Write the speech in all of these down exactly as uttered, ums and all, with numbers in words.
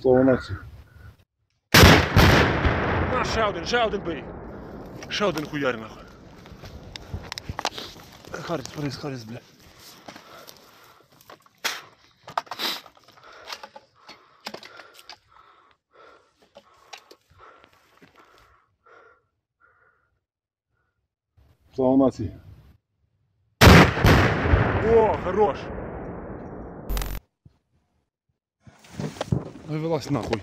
Слава нації. На, ще один, ще один бий. Ще один хуярь нахуй. Харіс, Харіс, Харіс, бля. Слава нації. О, хорош. Вилазь нахуй.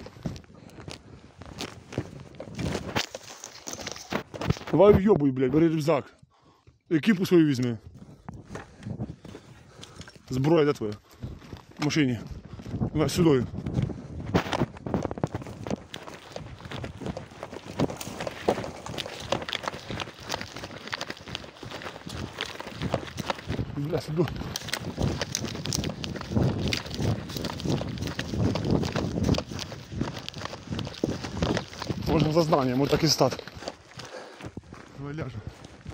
Давай вйобуй, блядь, бери рюкзак. Екіпу свою візьми. Зброя де твоя? В машині. Давай сюди. Бля, сюди. Можна за зданням, може так і стати. Давай ляжемо.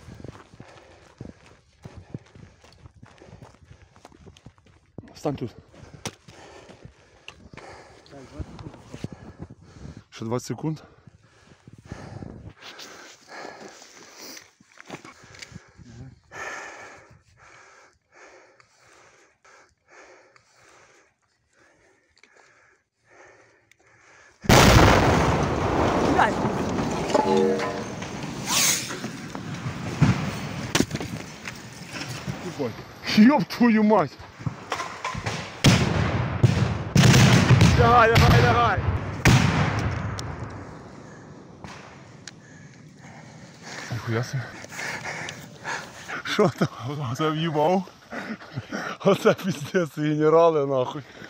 Стань тут. Ще двадцять секунд. Ёб твою мать! Лягай, лягай, лягай! Ніхуя собі. Що там? Оце в'їбав? Оце піздець генерали нахуй.